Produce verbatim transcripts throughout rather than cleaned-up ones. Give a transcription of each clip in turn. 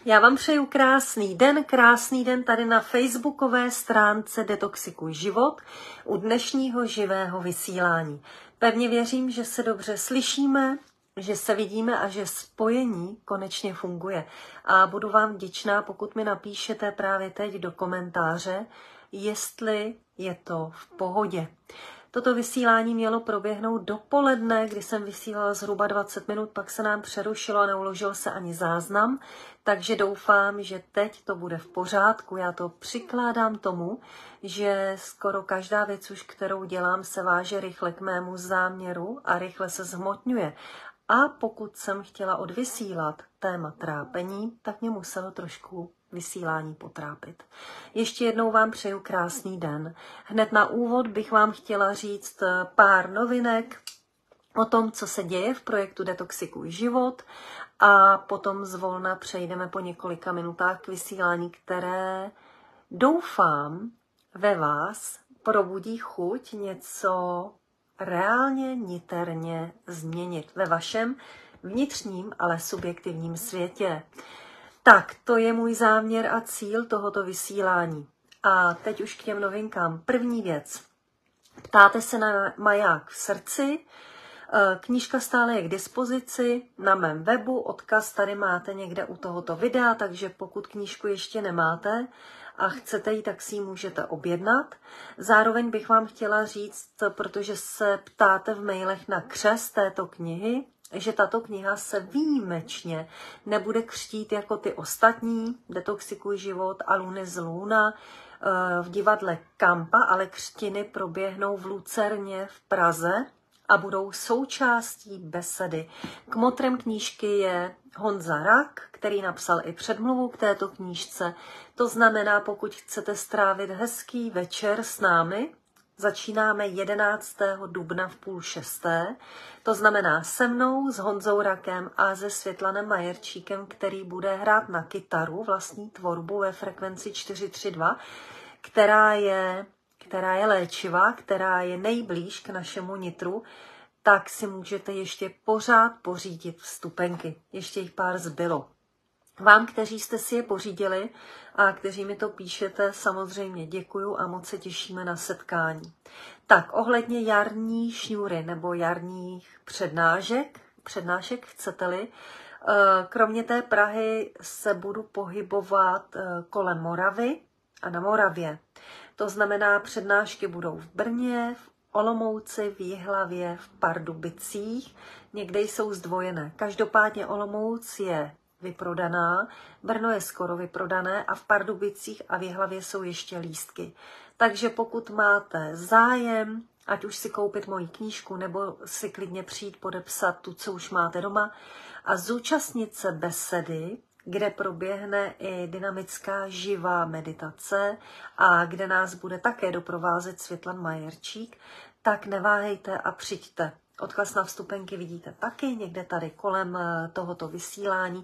Já vám přeju krásný den, krásný den tady na facebookové stránce Detoxikuj život u dnešního živého vysílání. Pevně věřím, že se dobře slyšíme, že se vidíme a že spojení konečně funguje. A budu vám vděčná, pokud mi napíšete právě teď do komentáře, jestli je to v pohodě. Toto vysílání mělo proběhnout dopoledne, kdy jsem vysílala zhruba dvacet minut, pak se nám přerušilo a neuložil se ani záznam, takže doufám, že teď to bude v pořádku. Já to přikládám tomu, že skoro každá věc, už kterou dělám, se váže rychle k mému záměru a rychle se zhmotňuje. A pokud jsem chtěla odvysílat téma trápení, tak mě muselo trošku vysílání potrápit. Ještě jednou vám přeju krásný den. Hned na úvod bych vám chtěla říct pár novinek o tom, co se děje v projektu Detoxikuj život a potom zvolna přejdeme po několika minutách k vysílání, které doufám ve vás probudí chuť něco reálně, niterně změnit ve vašem vnitřním, ale subjektivním světě. Tak, to je můj záměr a cíl tohoto vysílání. A teď už k těm novinkám. První věc. Ptáte se na Maják v srdci. Knížka stále je k dispozici na mém webu. Odkaz tady máte někde u tohoto videa, takže pokud knížku ještě nemáte a chcete ji, tak si ji můžete objednat. Zároveň bych vám chtěla říct, protože se ptáte v mailech na křest této knihy, že tato kniha se výjimečně nebude křtít jako ty ostatní, Detoxikuj život a Luny z Luna v divadle Kampa, ale křtiny proběhnou v Lucerně v Praze a budou součástí besedy. Kmotrem knížky je Honza Rak, který napsal i předmluvu k této knížce. To znamená, pokud chcete strávit hezký večer s námi, začínáme jedenáctého dubna v půl šesté, to znamená se mnou, s Honzou Rakem a se Světlanem Majerčíkem, který bude hrát na kytaru vlastní tvorbu ve frekvenci čtyři tři dva, která je, která je léčivá, která je nejblíž k našemu nitru, tak si můžete ještě pořád pořídit vstupenky. Ještě jich pár zbylo. Vám, kteří jste si je pořídili a kteří mi to píšete, samozřejmě děkuju a moc se těšíme na setkání. Tak, ohledně jarní šňůry nebo jarních přednášek, přednášek chcete-li, kromě té Prahy se budu pohybovat kolem Moravy a na Moravě. To znamená, přednášky budou v Brně, v Olomouci, v Jihlavě, v Pardubicích, někde jsou zdvojené. Každopádně Olomouc je vyprodaná, Brno je skoro vyprodané a v Pardubicích a v Jihlavě jsou ještě lístky. Takže pokud máte zájem, ať už si koupit moji knížku, nebo si klidně přijít podepsat tu, co už máte doma a zúčastnit se besedy, kde proběhne i dynamická živá meditace a kde nás bude také doprovázet Světlan Majerčík, tak neváhejte a přijďte. Odkaz na vstupenky vidíte taky někde tady kolem tohoto vysílání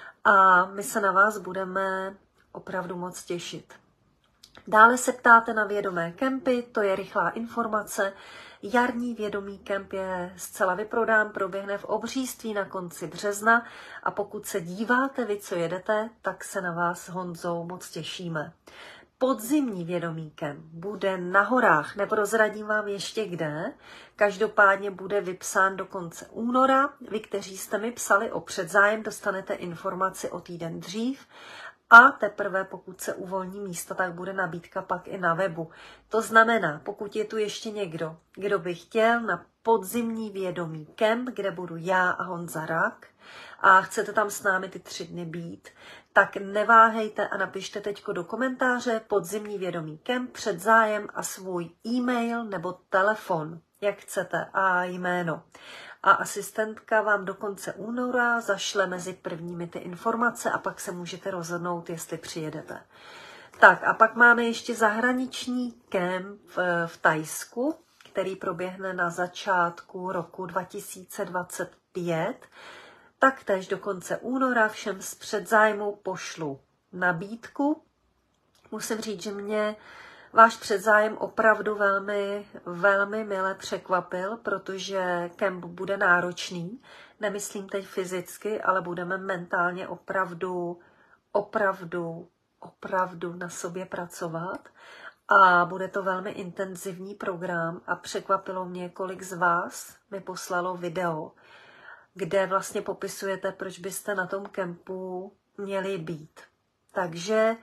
a my se na vás budeme opravdu moc těšit. Dále se ptáte na vědomé kempy, to je rychlá informace. Jarní vědomý kemp je zcela vyprodán, proběhne v Obříství na konci března a pokud se díváte vy, co jedete, tak se na vás s Honzou moc těšíme. Podzimní vědomý kemp bude na horách, neprozradím vám ještě kde, každopádně bude vypsán do konce února. Vy, kteří jste mi psali o předzájem, dostanete informaci o týden dřív a teprve pokud se uvolní místa, tak bude nabídka pak i na webu. To znamená, pokud je tu ještě někdo, kdo by chtěl na podzimní vědomý kemp, kde budu já a Honza Rak a chcete tam s námi ty tři dny být, tak neváhejte a napište teď do komentáře podzimní vědomý kemp, předzájem a svůj e-mail nebo telefon, jak chcete, a jméno. A asistentka vám do konce února zašle mezi prvními ty informace a pak se můžete rozhodnout, jestli přijedete. Tak a pak máme ještě zahraniční kemp v, v Thajsku, který proběhne na začátku roku dva tisíce dvacet pět. Taktéž do konce února všem z předzájmu pošlu nabídku. Musím říct, že mě váš předzájem opravdu velmi, velmi mile překvapil, protože kemp bude náročný. Nemyslím teď fyzicky, ale budeme mentálně opravdu opravdu, opravdu na sobě pracovat a bude to velmi intenzivní program a překvapilo mě, kolik z vás mi poslalo video, kde vlastně popisujete, proč byste na tom kempu měli být. Takže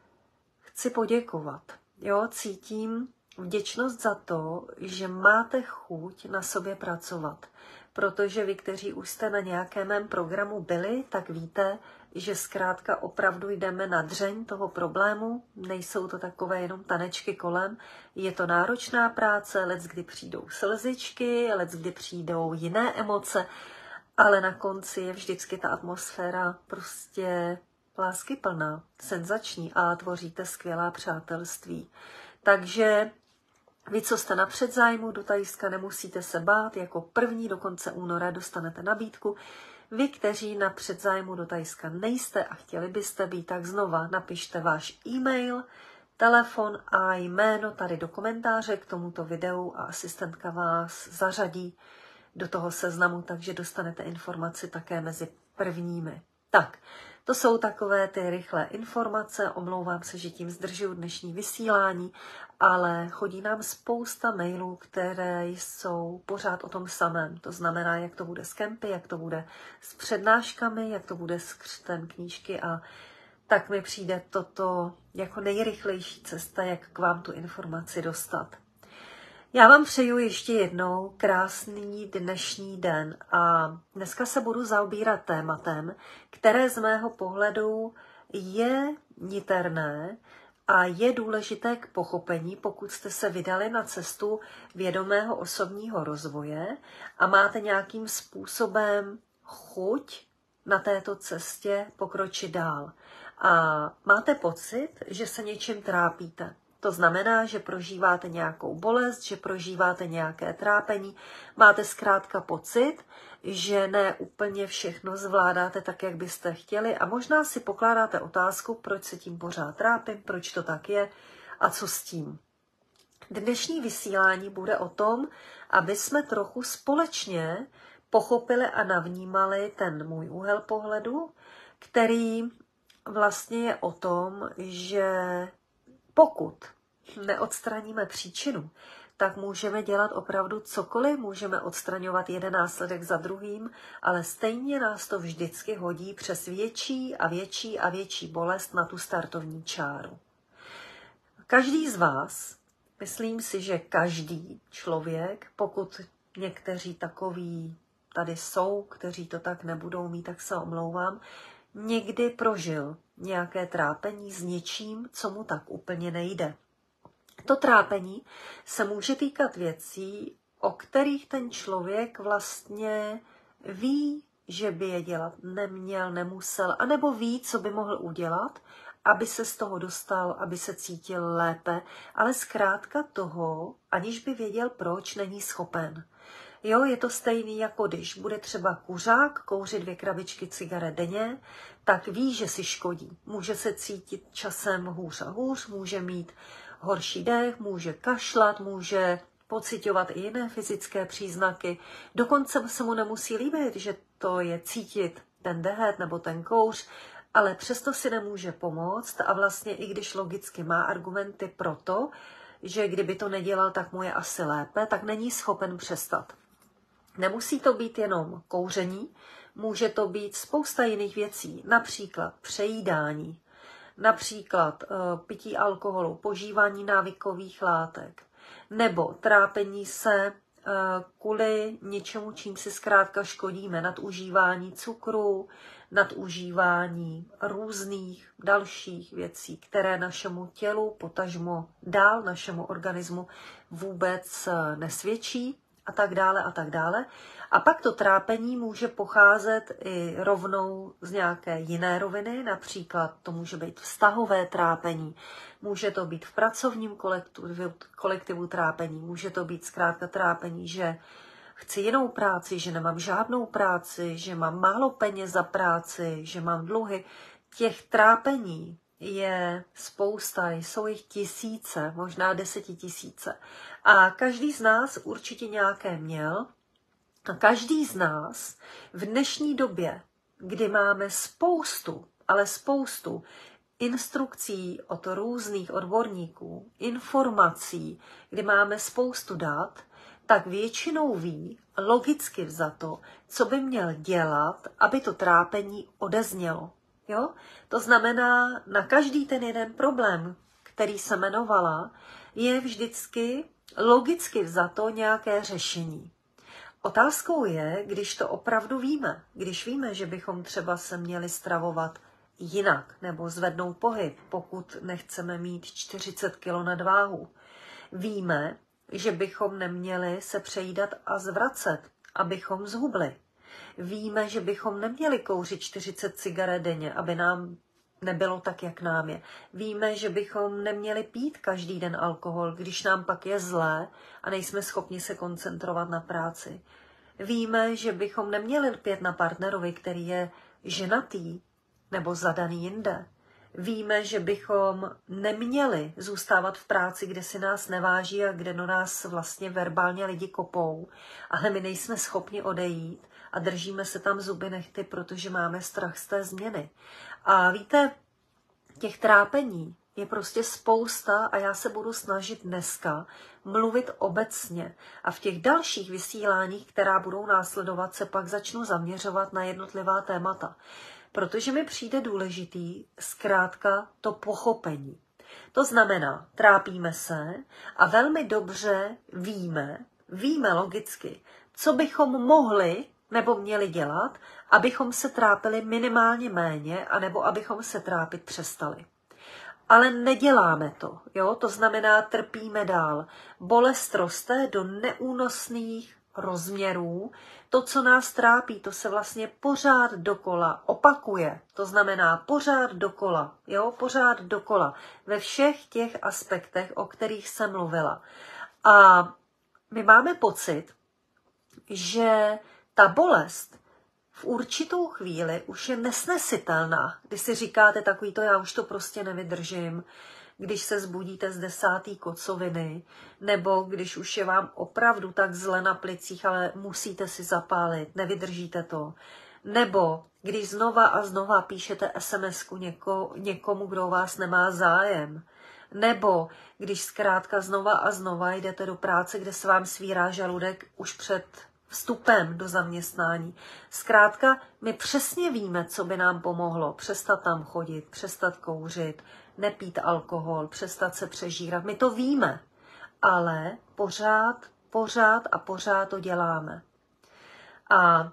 chci poděkovat. Jo, cítím vděčnost za to, že máte chuť na sobě pracovat. Protože vy, kteří už jste na nějakém mém programu byli, tak víte, že zkrátka opravdu jdeme na dřeň toho problému. Nejsou to takové jenom tanečky kolem. Je to náročná práce, leckdy přijdou slzičky, leckdy přijdou jiné emoce, ale na konci je vždycky ta atmosféra prostě láskyplná, senzační a tvoříte skvělá přátelství. Takže vy, co jste na předzájmu do Thajska, nemusíte se bát, jako první do konce února dostanete nabídku. Vy, kteří na předzájmu do Thajska nejste a chtěli byste být, tak znova napište váš e-mail, telefon a jméno tady do komentáře k tomuto videu a asistentka vás zařadí do toho seznamu, takže dostanete informaci také mezi prvními. Tak, to jsou takové ty rychlé informace, omlouvám se, že tím zdržuju dnešní vysílání, ale chodí nám spousta mailů, které jsou pořád o tom samém. To znamená, jak to bude s kempy, jak to bude s přednáškami, jak to bude s křtem knížky a tak mi přijde toto jako nejrychlejší cesta, jak k vám tu informaci dostat. Já vám přeju ještě jednou krásný dnešní den a dneska se budu zaobírat tématem, které z mého pohledu je niterné a je důležité k pochopení, pokud jste se vydali na cestu vědomého osobního rozvoje a máte nějakým způsobem chuť na této cestě pokročit dál. A máte pocit, že se něčím trápíte. To znamená, že prožíváte nějakou bolest, že prožíváte nějaké trápení, máte zkrátka pocit, že ne úplně všechno zvládáte tak, jak byste chtěli a možná si pokládáte otázku, proč se tím pořád trápím, proč to tak je a co s tím. Dnešní vysílání bude o tom, aby jsme trochu společně pochopili a navnímali ten můj úhel pohledu, který vlastně je o tom, že pokud neodstraníme příčinu, tak můžeme dělat opravdu cokoliv, můžeme odstraňovat jeden následek za druhým, ale stejně nás to vždycky hodí přes větší a větší a větší bolest na tu startovní čáru. Každý z vás, myslím si, že každý člověk, pokud někteří takoví tady jsou, kteří to tak nebudou mít, tak se omlouvám, někdy prožil nějaké trápení s něčím, co mu tak úplně nejde. To trápení se může týkat věcí, o kterých ten člověk vlastně ví, že by je dělat neměl, nemusel, anebo ví, co by mohl udělat, aby se z toho dostal, aby se cítil lépe, ale zkrátka toho, aniž by věděl proč, není schopen. Jo, je to stejný, jako když bude třeba kuřák kouřit dvě krabičky cigaret denně, tak ví, že si škodí. Může se cítit časem hůř a hůř, může mít horší dech, může kašlat, může pociťovat i jiné fyzické příznaky. Dokonce se mu nemusí líbit, že to je cítit ten dehet nebo ten kouř, ale přesto si nemůže pomoct a vlastně i když logicky má argumenty pro to, že kdyby to nedělal, tak mu je asi lépe, tak není schopen přestat. Nemusí to být jenom kouření, může to být spousta jiných věcí, například přejídání, například uh, pití alkoholu, požívání návykových látek, nebo trápení se uh, kvůli něčemu, čím si zkrátka škodíme, nadužívání cukru, nadužívání různých dalších věcí, které našemu tělu, potažmo dál našemu organismu vůbec uh, nesvědčí, a tak dále a tak dále. A pak to trápení může pocházet i rovnou z nějaké jiné roviny, například to může být vztahové trápení, může to být v pracovním kolektivu, kolektivu trápení, může to být zkrátka trápení, že chci jinou práci, že nemám žádnou práci, že mám málo peněz za práci, že mám dluhy. Těch trápení je spousta, jsou jich tisíce, možná desetitisíce. A každý z nás určitě nějaké měl. A každý z nás v dnešní době, kdy máme spoustu, ale spoustu instrukcí od různých odborníků, informací, kdy máme spoustu dat, tak většinou ví, logicky vzato, co by měl dělat, aby to trápení odeznělo. Jo? To znamená, na každý ten jeden problém, který se jmenovala, je vždycky logicky vzato nějaké řešení. Otázkou je, když to opravdu víme, když víme, že bychom třeba se měli stravovat jinak nebo zvednout pohyb, pokud nechceme mít čtyřicet kilo nadváhu. Víme, že bychom neměli se přejídat a zvracet, abychom zhubli. Víme, že bychom neměli kouřit čtyřicet cigaret denně, aby nám nebylo tak, jak nám je. Víme, že bychom neměli pít každý den alkohol, když nám pak je zlé a nejsme schopni se koncentrovat na práci. Víme, že bychom neměli lpět na partnerovi, který je ženatý nebo zadaný jinde. Víme, že bychom neměli zůstávat v práci, kde si nás neváží a kde do nás vlastně verbálně lidi kopou, ale my nejsme schopni odejít a držíme se tam zuby nehty, protože máme strach z té změny. A víte, těch trápení je prostě spousta a já se budu snažit dneska mluvit obecně. A v těch dalších vysíláních, která budou následovat, se pak začnu zaměřovat na jednotlivá témata. Protože mi přijde důležitý zkrátka to pochopení. To znamená, trápíme se a velmi dobře víme, víme logicky, co bychom mohli nebo měli dělat, abychom se trápili minimálně méně, anebo abychom se trápit přestali. Ale neděláme to, jo? To znamená, trpíme dál. Bolest roste do neúnosných rozměrů. To, co nás trápí, to se vlastně pořád dokola opakuje. To znamená pořád dokola, jo? Pořád dokola. Ve všech těch aspektech, o kterých jsem mluvila. A my máme pocit, že ta bolest v určitou chvíli už je nesnesitelná. Když si říkáte takový to, já už to prostě nevydržím, když se zbudíte z desátý kocoviny, nebo když už je vám opravdu tak zle na plicích, ale musíte si zapálit, nevydržíte to. Nebo když znova a znova píšete es em esku něko, někomu, kdo o vás nemá zájem. Nebo když zkrátka znova a znova jdete do práce, kde se vám svírá žaludek už před vstupem do zaměstnání. Zkrátka, my přesně víme, co by nám pomohlo. Přestat tam chodit, přestat kouřit, nepít alkohol, přestat se přežírat. My to víme, ale pořád, pořád a pořád to děláme. A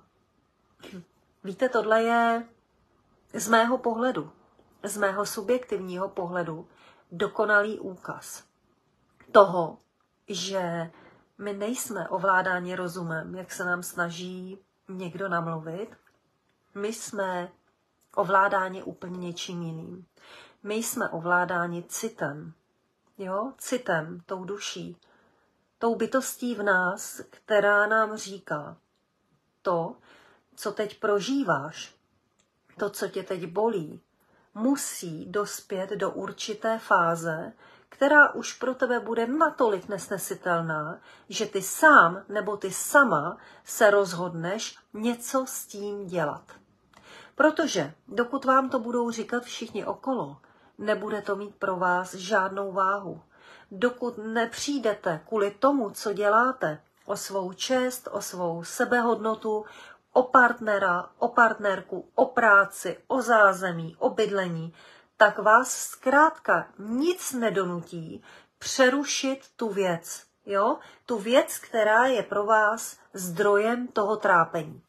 víte, tohle je z mého pohledu, z mého subjektivního pohledu dokonalý úkaz toho, že my nejsme ovládáni rozumem, jak se nám snaží někdo namluvit. My jsme ovládáni úplně něčím jiným. My jsme ovládáni citem. Jo? Citem, tou duší. Tou bytostí v nás, která nám říká to, co teď prožíváš, to, co tě teď bolí, musí dospět do určité fáze, která už pro tebe bude natolik nesnesitelná, že ty sám nebo ty sama se rozhodneš něco s tím dělat. Protože dokud vám to budou říkat všichni okolo, nebude to mít pro vás žádnou váhu. Dokud nepřijdete kvůli tomu, co děláte, o svou čest, o svou sebehodnotu, o partnera, o partnerku, o práci, o zázemí, o bydlení, tak vás zkrátka nic nedonutí přerušit tu věc. Jo? Tu věc, která je pro vás zdrojem toho trápení.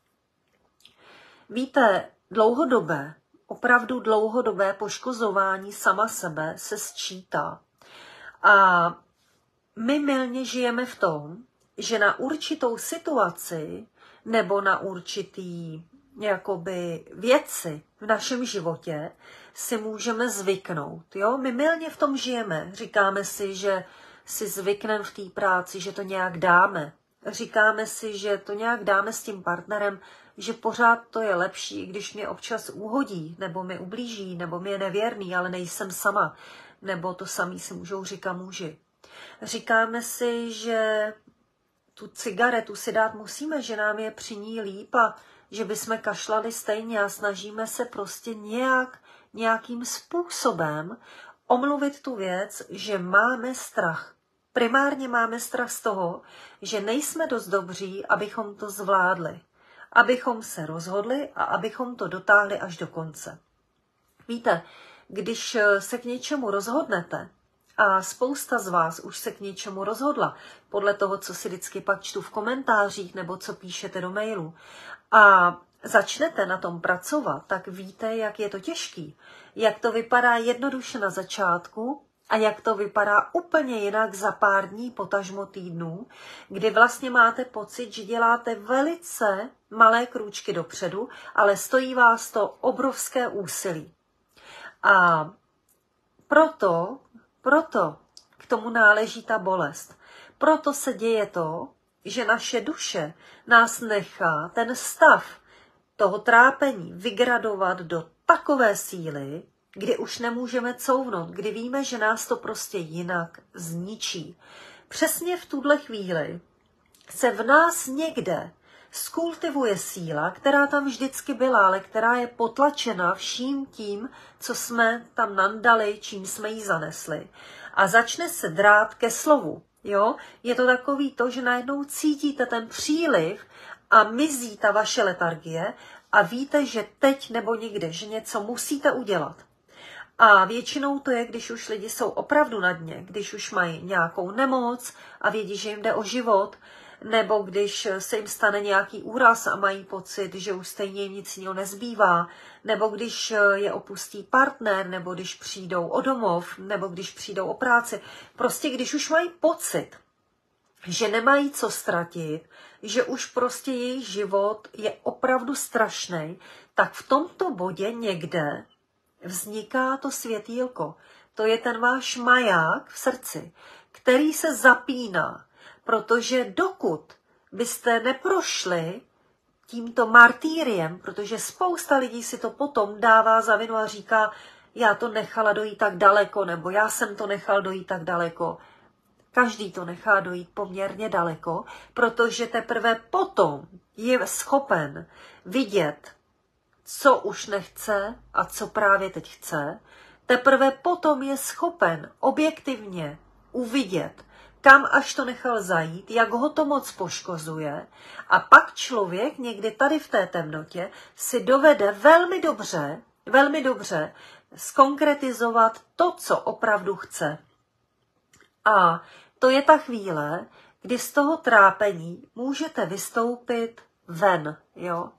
Víte, dlouhodobé, opravdu dlouhodobé poškozování sama sebe se sčítá. A my mylně žijeme v tom, že na určitou situaci nebo na určitý jakoby věci v našem životě si můžeme zvyknout. Jo? My mylně v tom žijeme. Říkáme si, že si zvykneme v té práci, že to nějak dáme. Říkáme si, že to nějak dáme s tím partnerem, že pořád to je lepší, když mě občas uhodí, nebo mi ublíží, nebo mi je nevěrný, ale nejsem sama. Nebo to samý si můžou říkat muži. Říkáme si, že tu cigaretu si dát musíme, že nám je při ní líp a že bychom kašlali stejně a snažíme se prostě nějak nějakým způsobem omluvit tu věc, že máme strach. Primárně máme strach z toho, že nejsme dost dobří, abychom to zvládli, abychom se rozhodli a abychom to dotáhli až do konce. Víte, když se k něčemu rozhodnete, a spousta z vás už se k něčemu rozhodla, podle toho, co si vždycky pak čtu v komentářích nebo co píšete do mailu, a začnete na tom pracovat, tak víte, jak je to těžký, jak to vypadá jednoduše na začátku a jak to vypadá úplně jinak za pár dní, potažmo týdnů, kdy vlastně máte pocit, že děláte velice malé krůčky dopředu, ale stojí vás to obrovské úsilí. A proto, proto k tomu náleží ta bolest. Proto se děje to, že naše duše nás nechá ten stav toho trápení vygradovat do takové síly, kdy už nemůžeme couvnout, kdy víme, že nás to prostě jinak zničí. Přesně v tuhle chvíli se v nás někde skultivuje síla, která tam vždycky byla, ale která je potlačena vším tím, co jsme tam nandali, čím jsme ji zanesli. A začne se drát ke slovu. Jo? Je to takový to, že najednou cítíte ten příliv a mizí ta vaše letargie a víte, že teď nebo nikdy, že něco musíte udělat. A většinou to je, když už lidi jsou opravdu na dně, když už mají nějakou nemoc a vědí, že jim jde o život, nebo když se jim stane nějaký úraz a mají pocit, že už stejně jim nic jiného nezbývá, nebo když je opustí partner, nebo když přijdou o domov, nebo když přijdou o práci. Prostě když už mají pocit, že nemají co ztratit, že už prostě jejich život je opravdu strašný, tak v tomto bodě někde vzniká to světýlko. To je ten váš maják v srdci, který se zapíná, protože dokud byste neprošli tímto martýriem, protože spousta lidí si to potom dává za vinu a říká, já to nechala dojít tak daleko, nebo já jsem to nechal dojít tak daleko. Každý to nechá dojít poměrně daleko, protože teprve potom je schopen vidět, co už nechce a co právě teď chce. Teprve potom je schopen objektivně uvidět, kam až to nechal zajít, jak ho to moc poškozuje. A pak člověk někdy tady v té temnotě si dovede velmi dobře, velmi dobře zkonkretizovat to, co opravdu chce. A to je ta chvíle, kdy z toho trápení můžete vystoupit ven. Jo?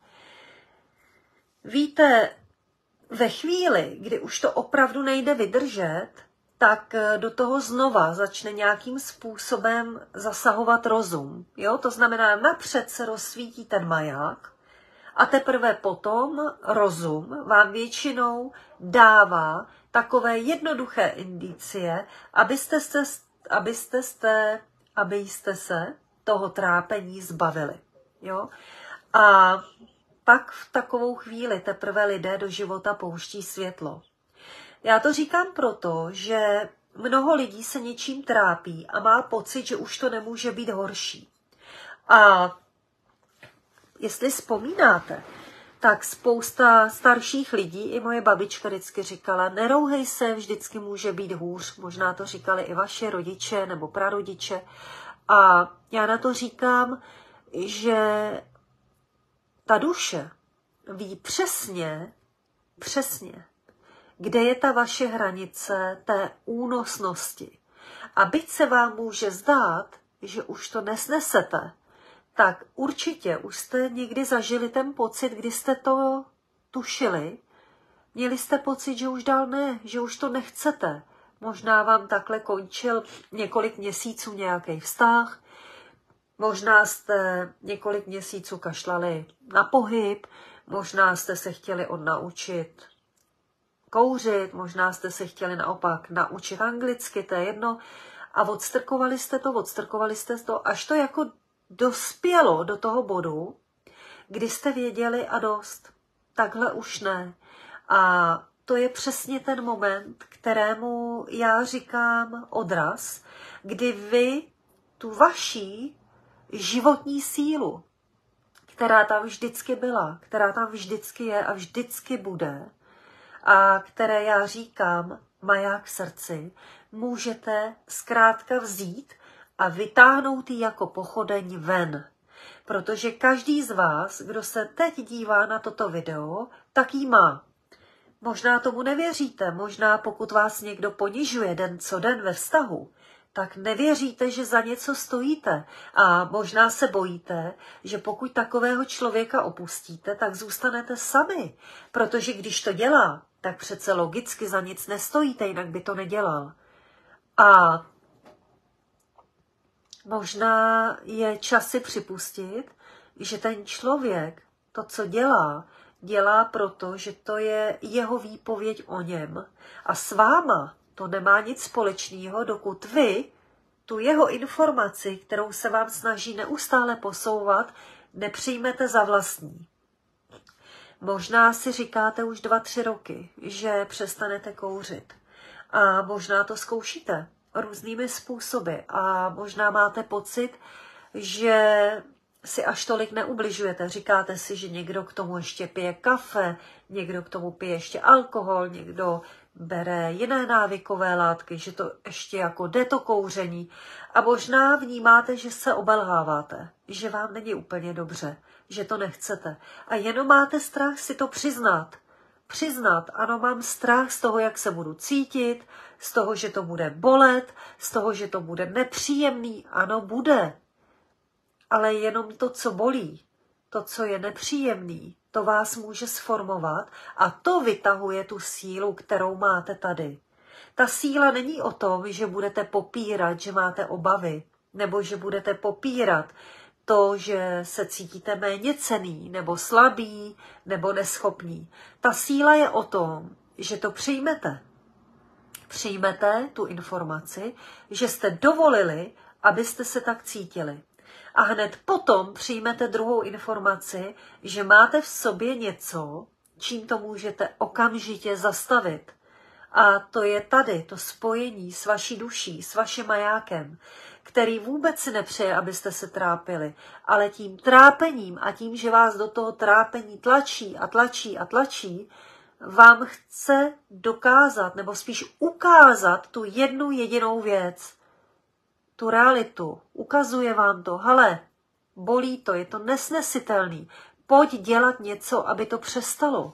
Víte, ve chvíli, kdy už to opravdu nejde vydržet, tak do toho znova začne nějakým způsobem zasahovat rozum. Jo? To znamená, napřed se rozsvítí ten maják a teprve potom rozum vám většinou dává takové jednoduché indicie, abyste se, abyste se, abyste se toho trápení zbavili. Jo? A pak v takovou chvíli teprve lidé do života pouští světlo. Já to říkám proto, že mnoho lidí se něčím trápí a má pocit, že už to nemůže být horší. A jestli vzpomínáte, tak spousta starších lidí, i moje babička vždycky říkala, nerouhej se, vždycky může být hůř. Možná to říkali i vaše rodiče nebo prarodiče. A já na to říkám, že ta duše ví přesně, přesně, kde je ta vaše hranice té únosnosti. A byť se vám může zdát, že už to nesnesete, tak určitě už jste někdy zažili ten pocit, kdy jste to tušili. Měli jste pocit, že už dál ne, že už to nechcete. Možná vám takhle končil několik měsíců nějaký vztah, možná jste několik měsíců kašlali na pohyb, možná jste se chtěli odnaučit kouřit, možná jste se chtěli naopak naučit anglicky, to je jedno. A odstrkovali jste to, odstrkovali jste to, až to jako dospělo do toho bodu, kdy jste věděli a dost. Takhle už ne. A to je přesně ten moment, kterému já říkám odraz, kdy vy tu vaší životní sílu, která tam vždycky byla, která tam vždycky je a vždycky bude, a které já říkám maják v srdci, můžete zkrátka vzít a vytáhnout ji jako pochodeň ven. Protože každý z vás, kdo se teď dívá na toto video, tak ji má. Možná tomu nevěříte, možná pokud vás někdo ponižuje den co den ve vztahu, tak nevěříte, že za něco stojíte a možná se bojíte, že pokud takového člověka opustíte, tak zůstanete sami, protože když to dělá, tak přece logicky za nic nestojíte, jinak by to nedělal. A možná je čas si připustit, že ten člověk to, co dělá, dělá proto, že to je jeho výpověď o něm a s váma to nemá nic společného, dokud vy tu jeho informaci, kterou se vám snaží neustále posouvat, nepřijmete za vlastní. Možná si říkáte už dva, tři roky, že přestanete kouřit. A možná to zkoušíte různými způsoby. A možná máte pocit, že si až tolik neubližujete. Říkáte si, že někdo k tomu ještě pije kafe, někdo k tomu pije ještě alkohol, někdo bere jiné návykové látky, že to ještě jako jde to kouření. A možná vnímáte, že se obelháváte, že vám není úplně dobře, že to nechcete. A jenom máte strach si to přiznat. Přiznat, ano, mám strach z toho, jak se budu cítit, z toho, že to bude bolet, z toho, že to bude nepříjemný. Ano, bude. Ale jenom to, co bolí, to, co je nepříjemný, to vás může sformovat a to vytahuje tu sílu, kterou máte tady. Ta síla není o tom, že budete popírat, že máte obavy, nebo že budete popírat to, že se cítíte méněcenný, nebo slabý, nebo neschopný. Ta síla je o tom, že to přijmete. Přijmete tu informaci, že jste dovolili, abyste se tak cítili. A hned potom přijmete druhou informaci, že máte v sobě něco, čím to můžete okamžitě zastavit. A to je tady, to spojení s vaší duší, s vaším majákem, který vůbec si nepřeje, abyste se trápili, ale tím trápením a tím, že vás do toho trápení tlačí a tlačí a tlačí, vám chce dokázat, nebo spíš ukázat tu jednu jedinou věc, tu realitu. Ukazuje vám to, hele, bolí to, je to nesnesitelný, pojď dělat něco, aby to přestalo.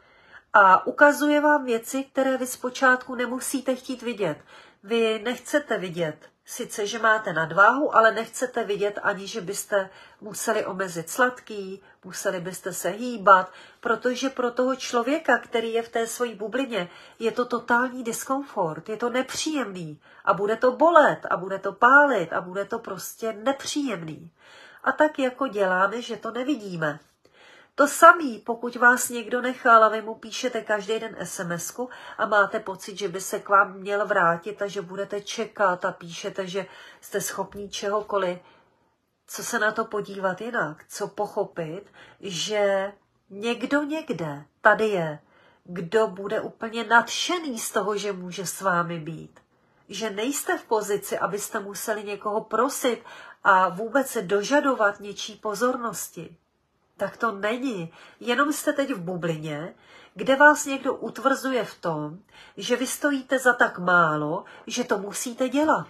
A ukazuje vám věci, které vy zpočátku nemusíte chtít vidět. Vy nechcete vidět, sice, že máte nadváhu, ale nechcete vidět ani, že byste museli omezit sladký, museli byste se hýbat, protože pro toho člověka, který je v té svojí bublině, je to totální diskomfort, je to nepříjemný a bude to bolet a bude to pálit a bude to prostě nepříjemný. A tak jako děláme, že to nevidíme. To samý, pokud vás někdo nechal a vy mu píšete každý den es em esku a máte pocit, že by se k vám měl vrátit a že budete čekat a píšete, že jste schopní čehokoliv. Co se na to podívat jinak? Co pochopit, že někdo někde tady je, kdo bude úplně nadšený z toho, že může s vámi být. Že nejste v pozici, abyste museli někoho prosit a vůbec se dožadovat něčí pozornosti. Tak to není. Jenom jste teď v bublině, kde vás někdo utvrzuje v tom, že vy stojíte za tak málo, že to musíte dělat.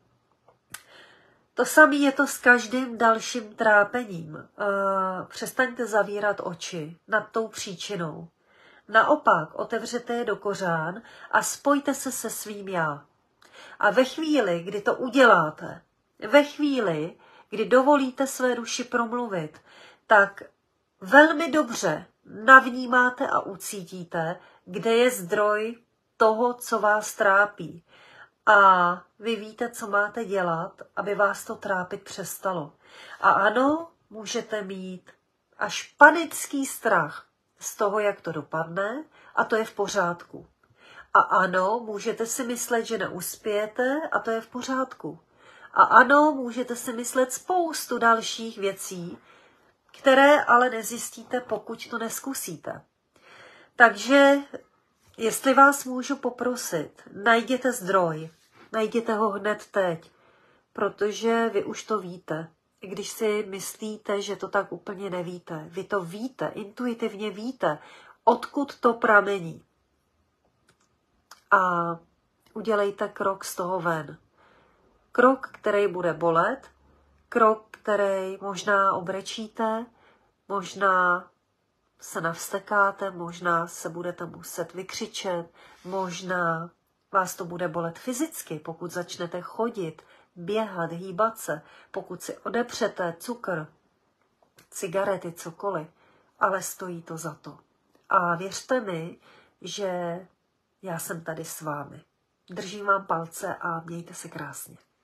To samé je to s každým dalším trápením. Přestaňte zavírat oči nad tou příčinou. Naopak otevřete je do kořán a spojte se se svým já. A ve chvíli, kdy to uděláte, ve chvíli, kdy dovolíte své duši promluvit, tak velmi dobře navnímáte a ucítíte, kde je zdroj toho, co vás trápí. A vy víte, co máte dělat, aby vás to trápit přestalo. A ano, můžete mít až panický strach z toho, jak to dopadne, a to je v pořádku. A ano, můžete si myslet, že neuspějete, a to je v pořádku. A ano, můžete si myslet spoustu dalších věcí, které ale nezjistíte, pokud to neskusíte. Takže, jestli vás můžu poprosit, najděte zdroj, najděte ho hned teď, protože vy už to víte. I když si myslíte, že to tak úplně nevíte, vy to víte, intuitivně víte, odkud to pramení. a udělejte krok z toho ven. Krok, který bude bolet, krok, který možná obrečíte, možná se navstekáte, možná se budete muset vykřičet, možná vás to bude bolet fyzicky, pokud začnete chodit, běhat, hýbat se, pokud si odepřete cukr, cigarety, cokoliv, ale stojí to za to. A věřte mi, že já jsem tady s vámi. Držím vám palce a mějte se krásně.